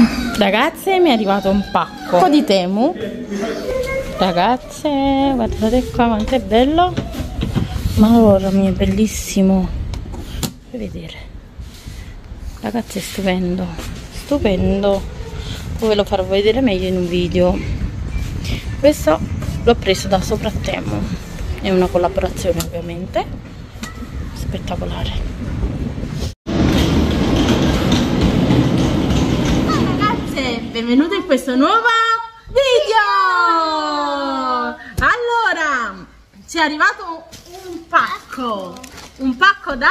Ragazze, mi è arrivato un pacco di Temu. Ragazze, guardate qua quanto è bello. Madonna mia, è bellissimo. Puoi vedere. Ragazzi, è stupendo. Stupendo. Poi ve lo farò vedere meglio in un video. Questo l'ho preso da Sopra Temu. È una collaborazione ovviamente. Spettacolare. Benvenuti in questo nuovo video. Allora, ci è arrivato un pacco da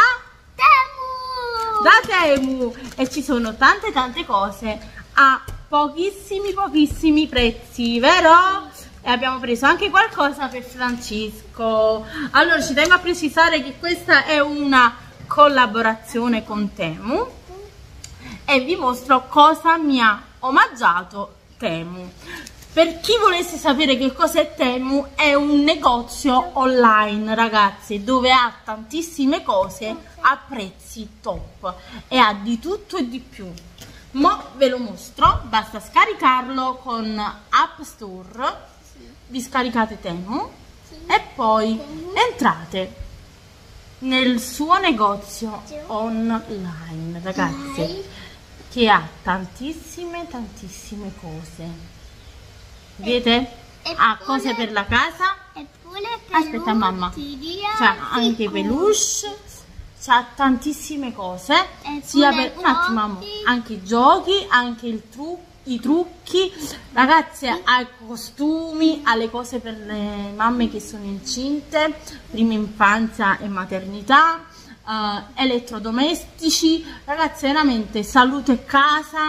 Temu e ci sono tante cose a pochissimi prezzi, vero? E abbiamo preso anche qualcosa per Francesco. Allora, ci tengo a precisare che questa è una collaborazione con Temu e vi mostro cosa mi ha omaggiato Temu. Per chi volesse sapere che cos'è Temu, è un negozio online, ragazzi, dove ha tantissime cose a prezzi top e ha di tutto e di più. Mo ve lo mostro, basta scaricarlo con App Store, vi scaricate Temu e poi entrate nel suo negozio online, ragazzi, che ha tantissime cose. Vedete? Ha cose per la casa. Aspetta mamma. C'ha anche peluche. C'ha tantissime cose. Sia per un attimo, mamma. Anche i giochi, anche i trucchi. Ragazzi, ha costumi, ha le cose per le mamme che sono incinte, prima infanzia e maternità. Elettrodomestici, ragazzi, veramente salute casa,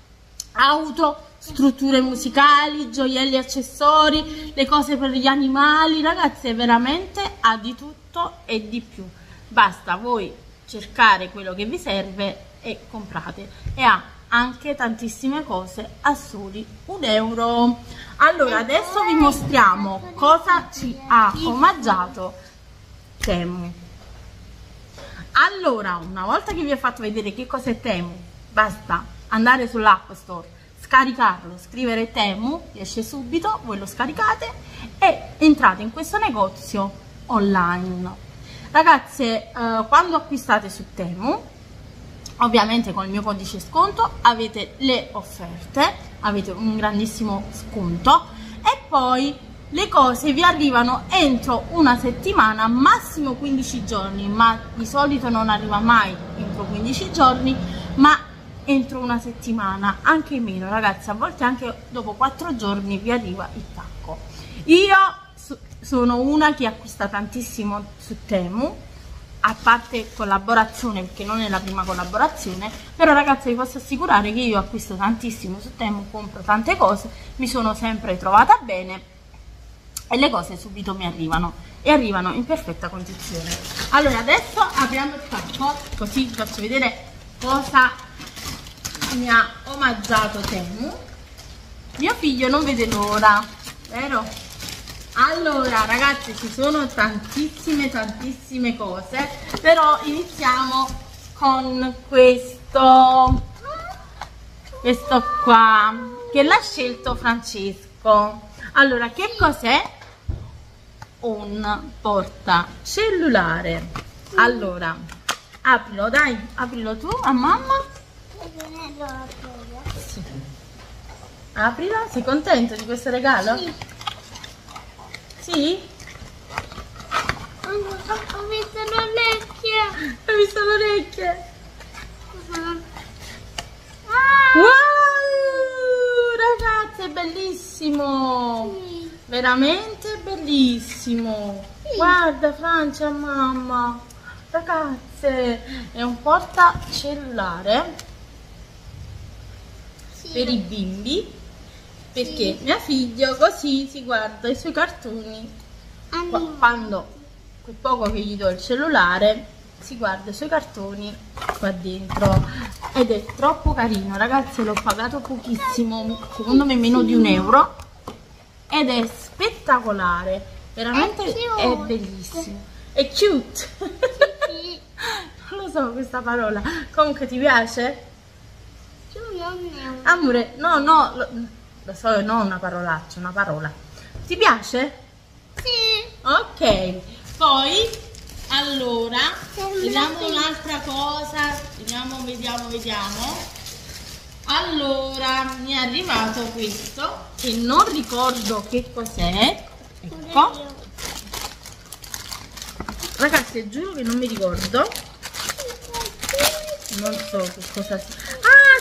auto, strutture musicali, gioielli, accessori, le cose per gli animali, ragazzi, veramente ha di tutto e di più. Basta voi cercare quello che vi serve e comprate, e ha anche tantissime cose a soli €1. Allora, adesso vi mostriamo cosa ci ha omaggiato Temu. Allora, una volta che vi ho fatto vedere che cos'è Temu, basta andare sull'App Store, scaricarlo, scrivere Temu, esce subito, voi lo scaricate e entrate in questo negozio online. Ragazze, quando acquistate su Temu, ovviamente con il mio codice sconto avete le offerte, avete un grandissimo sconto e poi le cose vi arrivano entro una settimana, massimo 15 giorni, ma di solito non arriva mai entro 15 giorni, ma entro una settimana, anche meno, ragazzi, a volte anche dopo 4 giorni vi arriva il pacco. Io sono una che acquista tantissimo su Temu, a parte collaborazione, perché non è la prima collaborazione, però ragazzi vi posso assicurare che io acquisto tantissimo su Temu, compro tante cose, mi sono sempre trovata bene e le cose subito mi arrivano e arrivano in perfetta condizione. Allora, adesso apriamo il pacco così vi faccio vedere cosa mi ha omaggiato Temu. Mio figlio non vede l'ora, vero? Allora ragazzi, ci sono tantissime cose, però iniziamo con questo qua che l'ha scelto Francesco. Allora, che cos'è? Un portacellulare. Allora, aprilo, dai, aprilo tu a mamma. Sì. Aprilo, sei contento di questo regalo? Sì. Sì? Ho visto le orecchie. Hai visto le orecchie? Wow, ragazzi, è bellissimo. sì. Veramente bellissimo. Sì. Guarda Francia, mamma. Ragazze, è un portacellulare Sì. per i bimbi, perché Sì. mio figlio così si guarda i suoi cartoni quando quel poco che gli do il cellulare si guarda i suoi cartoni qua dentro ed è troppo carino, ragazzi. L'ho pagato pochissimo, secondo me meno di €1, ed è spettacolare, veramente è bellissimo, è cute. Sì. Non lo so questa parola, comunque ti piace? Giulia? non è un... Amore, no, lo so, non una parolaccia, una parola. Ti piace? Sì. Ok, poi, allora, Sembra vediamo sì. un'altra cosa, vediamo. Allora, mi è arrivato questo, che non ricordo che cos'è, ecco. Ragazzi, giuro che non mi ricordo. Non so che cosa sia. Ah,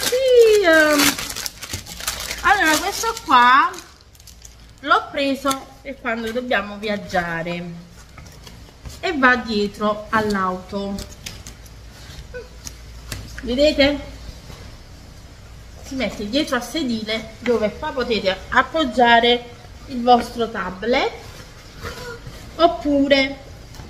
sì! Allora, questo qua l'ho preso per quando dobbiamo viaggiare e va dietro all'auto. Vedete? Si mette dietro al sedile, dove qua potete appoggiare il vostro tablet oppure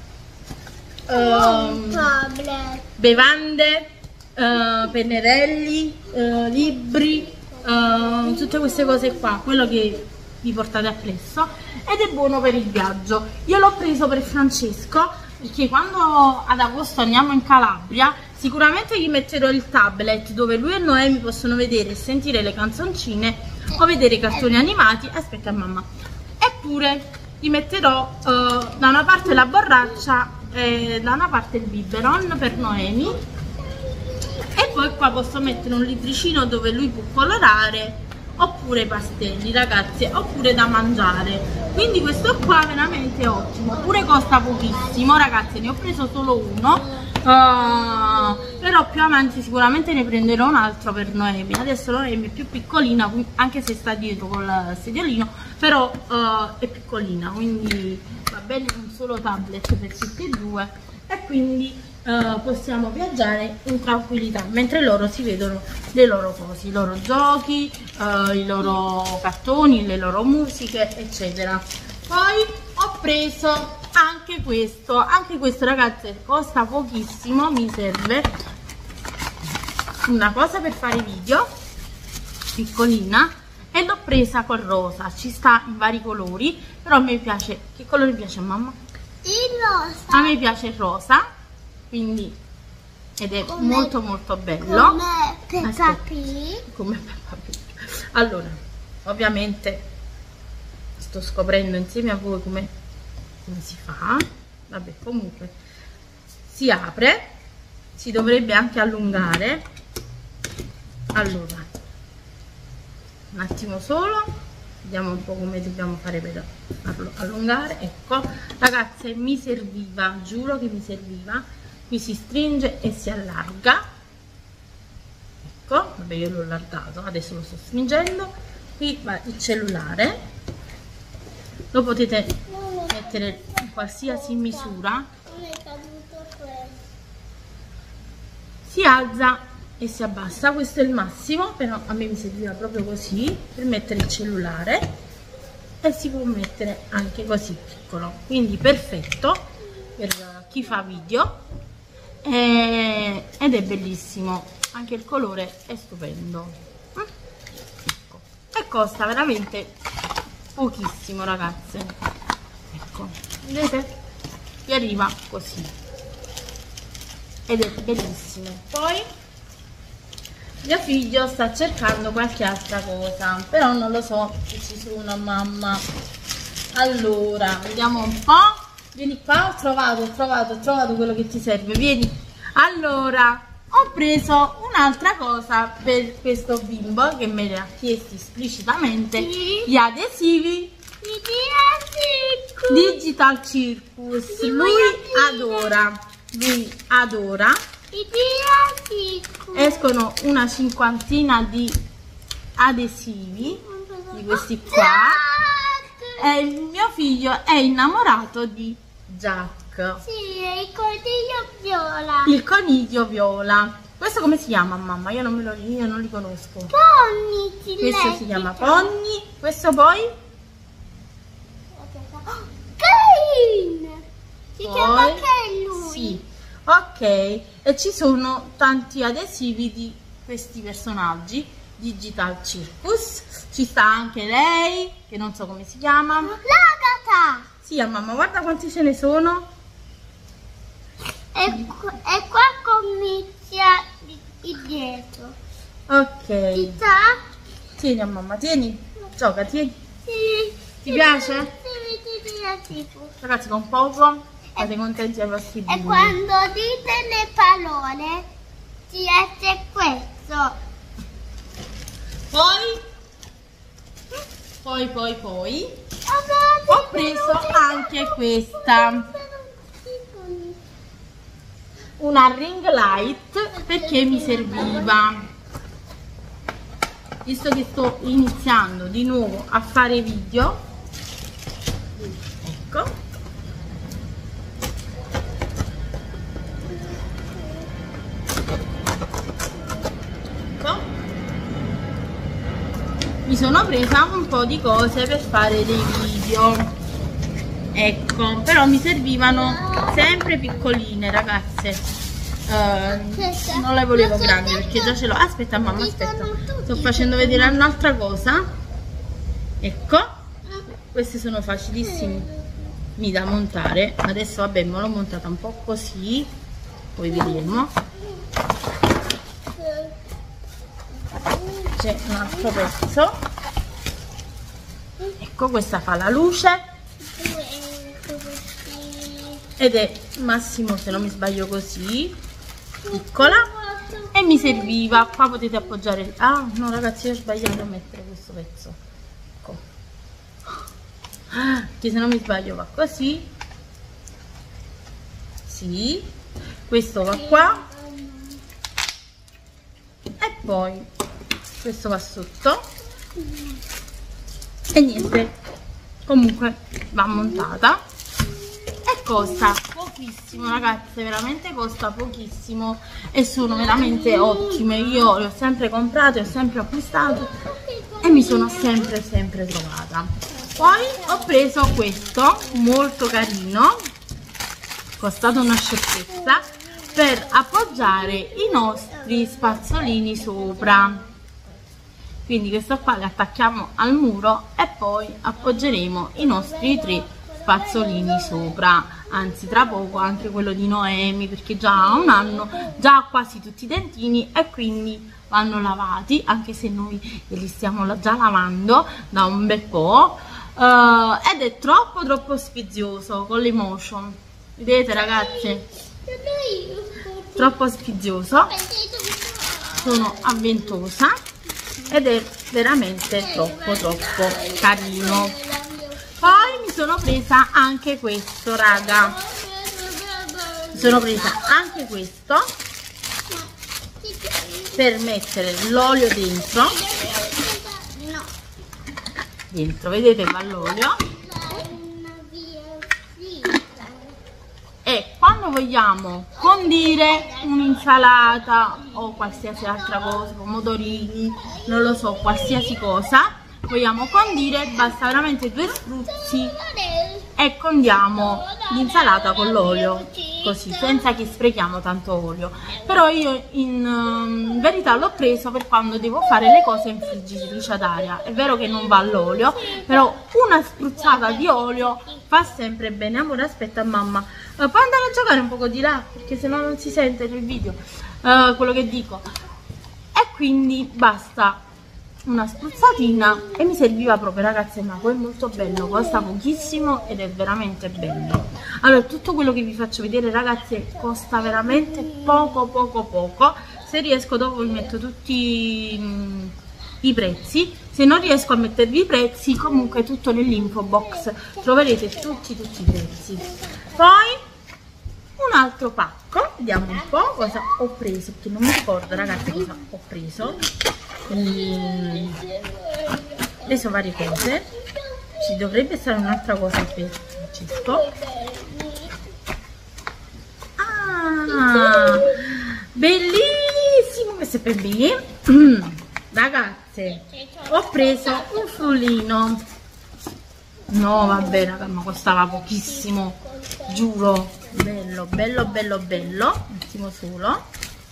tablet. bevande, pennarelli, libri, tutte queste cose qua, quello che vi portate appresso, ed è buono per il viaggio. Io l'ho preso per Francesco perché quando ad agosto andiamo in Calabria sicuramente gli metterò il tablet dove lui e Noemi possono vedere e sentire le canzoncine o vedere i cartoni animati. Aspetta mamma. Eppure gli metterò da una parte la borraccia e da una parte il biberon per Noemi, e poi qua posso mettere un libricino dove lui può colorare, oppure pastelli, ragazzi, oppure da mangiare. Quindi questo qua veramente è ottimo, pure costa pochissimo, ragazzi. Ne ho preso solo uno, però più avanti sicuramente ne prenderò un altro per Noemi. Adesso Noemi è più piccolina, anche se sta dietro col sediolino, però è piccolina, quindi va bene un solo tablet per tutti e due, e quindi possiamo viaggiare in tranquillità mentre loro si vedono le loro cose, i loro giochi, i loro cartoni, le loro musiche, eccetera. Poi ho preso anche questo ragazzi costa pochissimo, mi serve una cosa per fare video piccolina e l'ho presa col rosa, ci sta in vari colori, però a me piace. Che colore piace a mamma? Il rosa. A me piace il rosa, quindi, ed è molto bello. Come Peppa Pig. Come Peppa Pig. Allora, ovviamente sto scoprendo insieme a voi come si fa. Vabbè, comunque si apre, si dovrebbe anche allungare. Allora, un attimo solo, vediamo un po' come dobbiamo fare per farlo allungare. Ecco ragazze, mi serviva, giuro che mi serviva. Qui si stringe e si allarga, ecco. Vabbè, io l'ho allargato, adesso lo sto stringendo. Qui va il cellulare, lo potete mettere in qualsiasi misura, Non è caduto questo. si alza e si abbassa. Questo è il massimo, però a me mi serviva proprio così per mettere il cellulare, e si può mettere anche così piccolo, quindi perfetto per chi fa video, ed è bellissimo, anche il colore è stupendo. Ecco. E costa veramente pochissimo, ragazze. Ecco, vedete? Vi arriva così ed è bellissimo. Poi mio figlio sta cercando qualche altra cosa, però non lo so se ci sono, mamma. Allora, vediamo un po'. Vieni qua, ho trovato quello che ti serve, vieni. Allora, ho preso un'altra cosa per questo bimbo che me l'ha chiesto esplicitamente, Sì. gli adesivi Digital Circus. Lui adora. Escono una cinquantina di adesivi di questi qua, e il mio figlio è innamorato di Jack, Sì, è il coniglio viola. il coniglio viola. Questo come si chiama, mamma? Io non li conosco. Pony, Questo si chiama Pony. Questo poi? Kane. Si chiama Poi? Kane lui. Sì. Ok, e ci sono tanti adesivi di questi personaggi Digital Circus. Ci sta anche lei, che non so come si chiama. L'Agata. Sì, mamma, guarda quanti ce ne sono. E qua comincia il dietro. Ok. Ci sta? Tieni a mamma, tieni. Gioca, tieni. Sì. Ti piace? Sì. Ragazzi, con poco state contenti ai vostri E bimbi. quando dite le parole ci esce questo. Poi ho preso anche questa, una ring light, perché mi serviva, visto che sto iniziando di nuovo a fare video. Ecco, mi sono presa un po' di cose per fare dei video, ecco, però mi servivano sempre piccoline, ragazze. Non le volevo grandi perché già ce l'ho. Aspetta mamma, aspetta, sto facendo vedere un'altra cosa. Ecco, questi sono facilissimi da montare. Adesso vabbè, me l'ho montata un po' così, poi vedremo. C'è un altro pezzo, ecco, questa fa la luce ed è massimo, se non mi sbaglio, così piccola, e mi serviva, qua potete appoggiare. Ah no ragazzi, ho sbagliato a mettere questo pezzo, ecco, che se non mi sbaglio va così, sì, questo va qua e poi questo va sotto e niente, comunque va montata e costa pochissimo, ragazze, veramente costa pochissimo e sono veramente ottime. Io le ho sempre comprate, ho sempre acquistato e mi sono sempre trovata. Poi ho preso questo molto carino, costato una sciocchezza, per appoggiare i nostri spazzolini sopra. Quindi questo qua lo attacchiamo al muro e poi appoggeremo i nostri 3 spazzolini sopra, anzi tra poco anche quello di Noemi, perché già ha un anno, già ha quasi tutti i dentini e quindi vanno lavati, anche se noi li stiamo già lavando da un bel po', ed è troppo sfizioso con l'emotion, vedete ragazzi, troppo sfizioso, sono avventosa ed è veramente troppo carino. Poi mi sono presa anche questo, raga, mi sono presa anche questo per mettere l'olio dentro, vedete, va l'olio, e quando vogliamo condire un'insalata o qualsiasi altra cosa, pomodorini, non lo so, qualsiasi cosa vogliamo condire, basta veramente 2 spruzzi e condiamo l'insalata con l'olio, così, senza che sprechiamo tanto olio. Però io in verità l'ho preso per quando devo fare le cose in friggitrice ad aria. È vero che non va l'olio, però una spruzzata di olio fa sempre bene. Amore, aspetta mamma, puoi andare a giocare un poco di là, perché sennò non si sente nel video quello che dico. E quindi basta una spruzzatina e mi serviva proprio, ragazzi, ma poi è molto bello, costa pochissimo ed è veramente bello. Allora, tutto quello che vi faccio vedere, ragazzi, costa veramente poco. Se riesco dopo vi metto tutti i prezzi, se non riesco a mettervi i prezzi, comunque tutto nell'info box troverete tutti i prezzi. Poi un altro pacco, vediamo un po' cosa ho preso, perché non mi ricordo, ragazzi, cosa ho preso. Ho preso varie cose, ci dovrebbe stare un'altra cosa per Francesco. Ah, bellissimo, questo è per me. Ragazze, ho preso un frullino, no vabbè raga, ma costava pochissimo, giuro, bello, un attimo solo.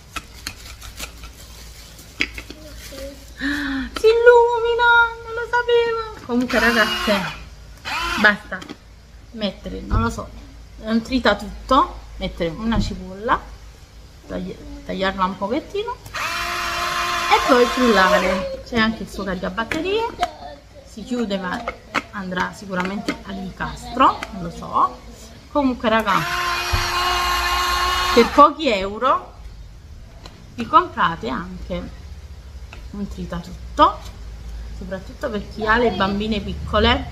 Si illumina, non lo sapevo. Comunque, ragazze, basta mettere, non lo so, non trita tutto, mettere una cipolla, tagliarla un pochettino poi frullare. C'è anche il suo caricabatterie, si chiude ma andrà sicuramente all'incastro, non lo so. Comunque raga, per pochi euro vi comprate anche un tritatutto, soprattutto per chi ha le bambine piccole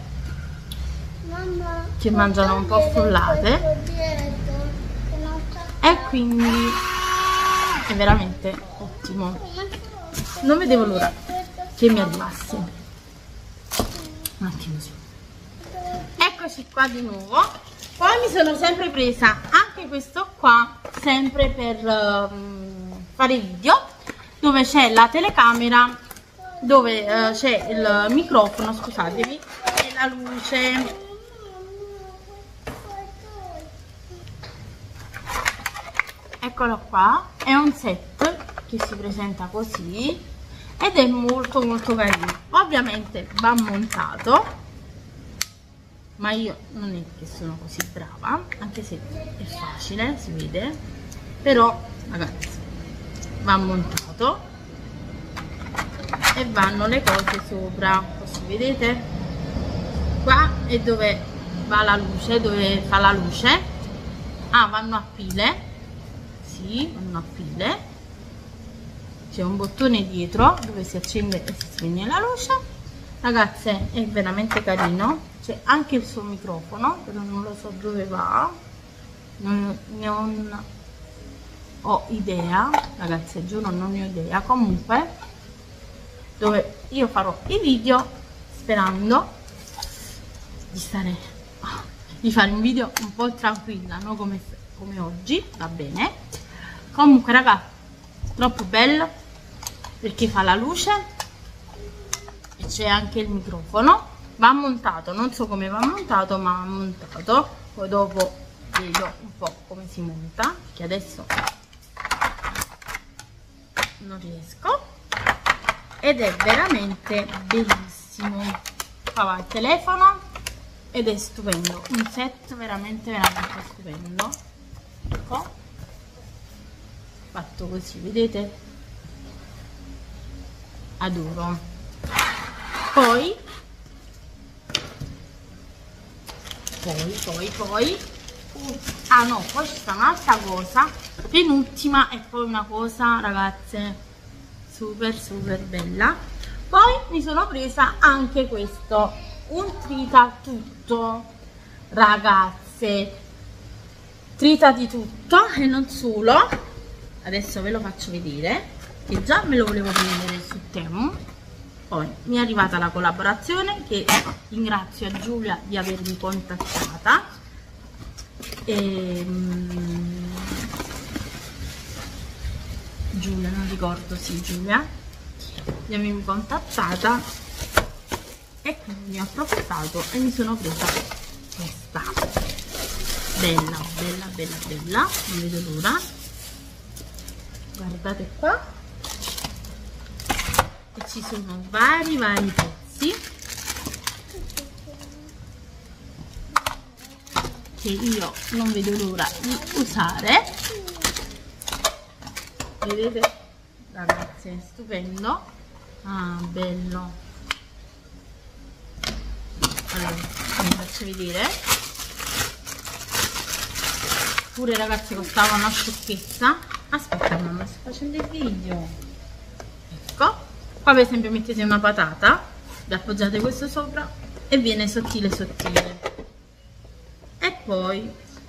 che mangiano un po' frullate, e quindi è veramente ottimo. Non vedevo l'ora che mi arrivasse. Un attimo su. Eccoci qua di nuovo. Poi mi sono sempre presa anche questo qua, sempre per fare video, dove c'è la telecamera, dove c'è il microfono, scusatemi, e la luce. Eccolo qua, è un set che si presenta così ed è molto carino. Ovviamente va montato, ma io non è che sono così brava, anche se è facile, si vede, però ragazzi va montato e vanno le cose sopra, così vedete. Qua è dove va la luce, dove fa la luce. Vanno a pile. Sì, vanno a pile. C'è un bottone dietro dove si accende e si spegne la luce. Ragazze, è veramente carino. C'è anche il suo microfono, però non lo so dove va, non ho idea, ragazze, giuro non ne ho idea. Comunque, dove io farò i video sperando di fare un video un po' tranquilla, non come oggi, va bene. Comunque raga, troppo bello perché fa la luce e c'è anche il microfono. Va montato, non so come va montato, ma va montato. Poi dopo vedo un po' come si monta, che adesso non riesco. Ed è veramente bellissimo. Qua va il telefono ed è stupendo, un set veramente stupendo. Ecco, fatto così, vedete, adoro. Poi poi c'è un'altra cosa, penultima, e poi una cosa ragazze super bella. Poi mi sono presa anche questo, un tritatutto, ragazze, trita di tutto e non solo. Adesso ve lo faccio vedere, che già me lo volevo prendere su Temu. Poi mi è arrivata la collaborazione, che ringrazio a Giulia di avermi contattata. Giulia, non ricordo, sì, Giulia, di avermi contattata, e quindi ho approfittato e mi sono presa questa. Bella, non vedo l'ora. Guardate qua. E ci sono vari pezzi che io non vedo l'ora di usare. Vedete ragazzi, è stupendo. Bello. Allora vi faccio vedere. Pure ragazzi costava una sciocchezza. Aspetta mamma, sto facendo il video. Ecco. Qua per esempio mettete una patata, vi appoggiate questo sopra e viene sottile. E poi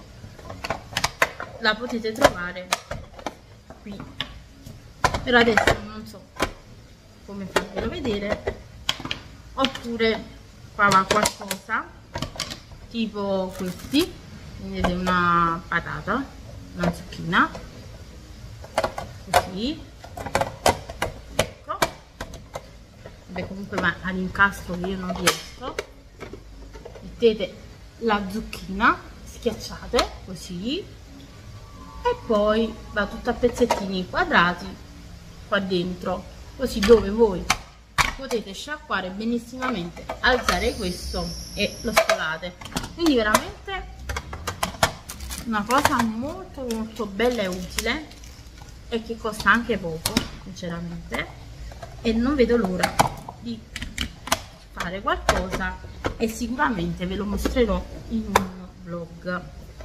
la potete trovare qui. Però adesso non so come farvelo vedere. Oppure qua va qualcosa tipo questi. Vedete, una patata, una zucchina, così. Comunque va all'incastro che io non riesco. Mettete la zucchina, schiacciate così e poi va tutto a pezzettini quadrati qua dentro, così dove voi potete sciacquare benissimamente, alzare questo e lo scolate. Quindi veramente una cosa molto bella e utile, e che costa anche poco sinceramente. e non vedo l'ora di fare qualcosa e sicuramente ve lo mostrerò in un vlog.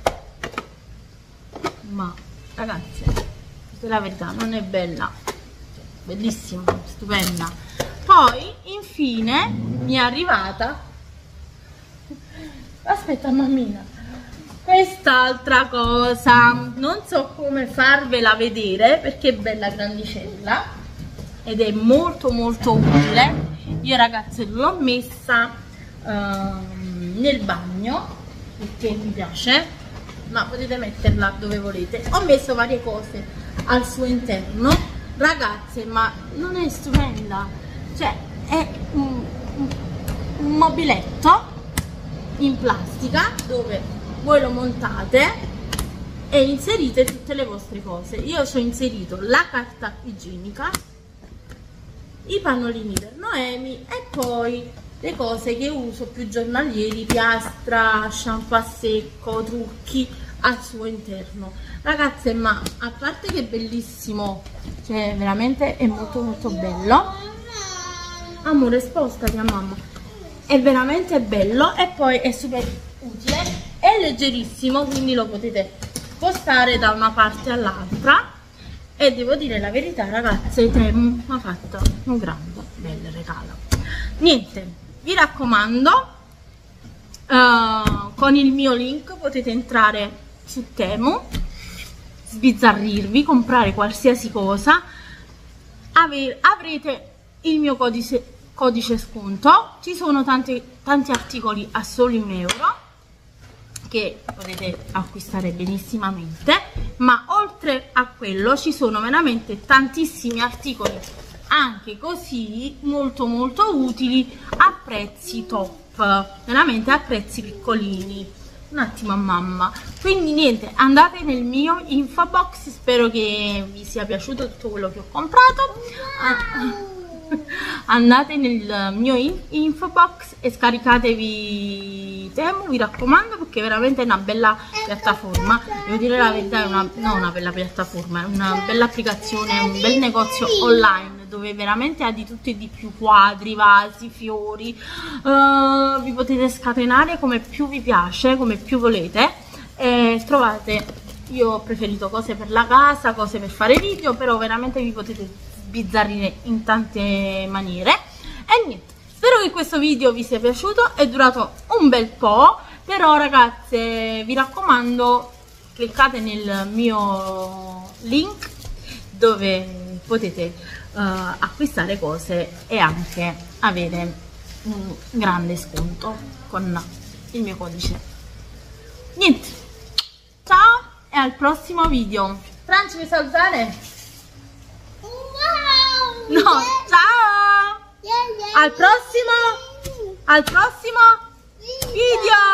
Ma ragazzi, dite la verità, non è bella? Bellissima, stupenda. Poi infine mi è arrivata, aspetta mammina, quest'altra cosa, non so come farvela vedere perché è bella grandicella ed è molto molto utile. Io ragazzi l'ho messa nel bagno perché mi piace, ma potete metterla dove volete. Ho messo varie cose al suo interno, ragazze, ma non è stupenda? Cioè è un mobiletto in plastica dove voi lo montate e inserite tutte le vostre cose. Io ci ho inserito la carta igienica, i pannolini per Noemi e poi le cose che uso più giornalieri, piastra, shampoo a secco, trucchi al suo interno. Ragazze, ma a parte che è bellissimo, cioè veramente è molto molto bello. Amore, spostati a mamma. È veramente bello e poi è super utile, è leggerissimo, quindi lo potete spostare da una parte all'altra. E devo dire la verità, ragazze, Temu mi ha fatto un grande bel regalo. Niente, vi raccomando, con il mio link potete entrare su Temu, sbizzarrirvi, comprare qualsiasi cosa, avrete il mio codice sconto. Ci sono tanti articoli a soli €1 che potete acquistare benissimamente, ma oltre a quello ci sono veramente tantissimi articoli anche così molto molto utili a prezzi top, veramente a prezzi piccolini. Un attimo a mamma. Quindi niente, andate nel mio info box, spero che vi sia piaciuto tutto quello che ho comprato. Andate nel mio info box e scaricatevi Temu, vi raccomando, perché veramente è una bella piattaforma. Devo dire la verità, non una bella piattaforma, è una bella applicazione, è un bel negozio online dove veramente ha di tutto e di più, quadri, vasi, fiori, vi potete scatenare come più vi piace, come più volete. Trovate, io ho preferito cose per la casa, cose per fare video, però veramente vi potete sbizzarrire in tante maniere. E niente, spero che questo video vi sia piaciuto, è durato un bel po', però ragazze vi raccomando, cliccate nel mio link dove potete acquistare cose e anche avere un grande sconto con il mio codice. Niente, ciao e al prossimo video. Franci, vuoi salutare? No, ciao! Al prossimo video!